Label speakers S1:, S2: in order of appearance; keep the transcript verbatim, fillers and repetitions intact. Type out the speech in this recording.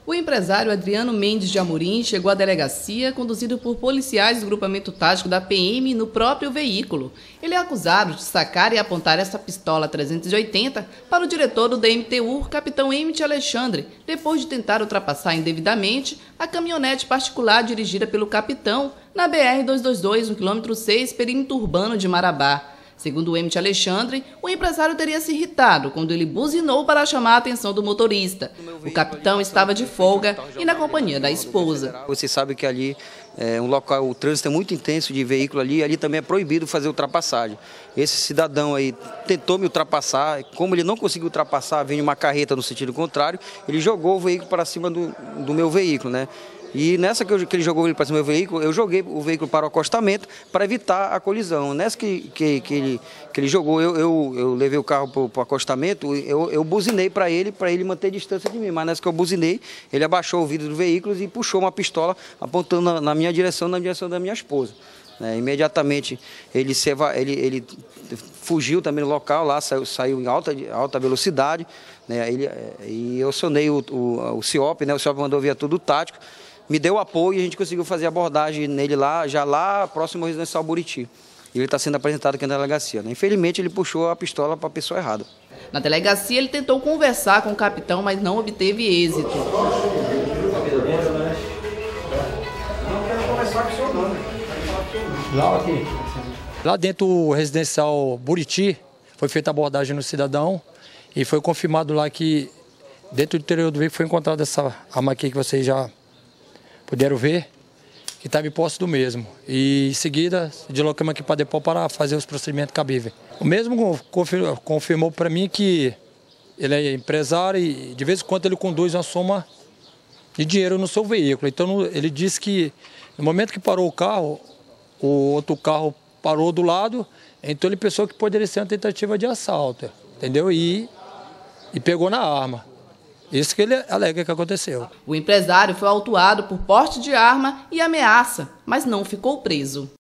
S1: O empresário Adriano Mendes de Amorim chegou à delegacia conduzido por policiais do grupamento tático da P M no próprio veículo. Ele é acusado de sacar e apontar essa pistola trezentos e oitenta para o diretor do D M T U, capitão Emmet Alexandre, depois de tentar ultrapassar indevidamente a caminhonete particular dirigida pelo capitão na B R duzentos e vinte e dois, no quilômetro seis, perímetro urbano de Marabá. Segundo o Emmet Alexandre, o empresário teria se irritado quando ele buzinou para chamar a atenção do motorista. O capitão estava de folga e na companhia da esposa.
S2: Você sabe que ali é um local, o trânsito é muito intenso de veículo ali, ali também é proibido fazer ultrapassagem. Esse cidadão aí tentou me ultrapassar, como ele não conseguiu ultrapassar, vem uma carreta no sentido contrário, ele jogou o veículo para cima do, do meu veículo, né? E nessa que, eu, que ele jogou ele para cima do meu veículo, eu joguei o veículo para o acostamento para evitar a colisão. Nessa que, que, que, ele, que ele jogou, eu, eu, eu levei o carro para o acostamento, eu, eu buzinei para ele, para ele manter distância de mim. Mas nessa que eu buzinei, ele abaixou o vidro do veículo e puxou uma pistola apontando na, na minha direção, na direção da minha esposa. É, imediatamente ele, se, ele, ele fugiu também no local, lá saiu, saiu em alta, alta velocidade, né, ele, e eu acionei o, o, o C I O P, né, o C I O P mandou via tudo tático, me deu apoio e a gente conseguiu fazer a abordagem nele lá, já lá próximo ao residencial Buriti. E ele está sendo apresentado aqui na delegacia, né? Infelizmente ele puxou a pistola para a pessoa errada.
S1: Na delegacia ele tentou conversar com o capitão, mas não obteve êxito.
S3: Lá dentro do residencial Buriti, foi feita a abordagem no cidadão e foi confirmado lá que dentro do interior do veículo foi encontrada essa arma aqui que vocês já puderam ver, que estava em posse do mesmo. E em seguida, deslocamos aqui para Depó para fazer os procedimentos cabíveis. O mesmo confirmou para mim que ele é empresário e de vez em quando ele conduz uma soma de dinheiro no seu veículo. Então ele disse que no momento que parou o carro, o outro carro parou do lado, então ele pensou que poderia ser uma tentativa de assalto, entendeu? E, e pegou na arma. Isso que ele alega que aconteceu.
S1: O empresário foi autuado por porte de arma e ameaça, mas não ficou preso.